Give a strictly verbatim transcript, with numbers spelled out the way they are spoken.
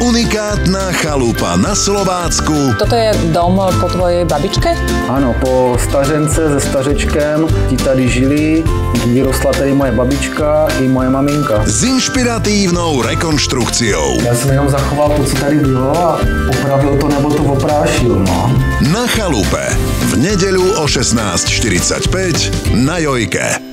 Unikátna chalupa na Slovácku. Toto je dom po tvojej babičke? Ano, po stařence se stařečkem ti tady žili, vyrostla tady moje babička i moje maminka. S inšpiratívnou rekonštrukciou. Já jsem jenom zachoval to, co tady bylo a opravil to nebo to oprášil, no. Na chalupe. V nedeľu o šestnáct štyridsaťpäť na Jojke.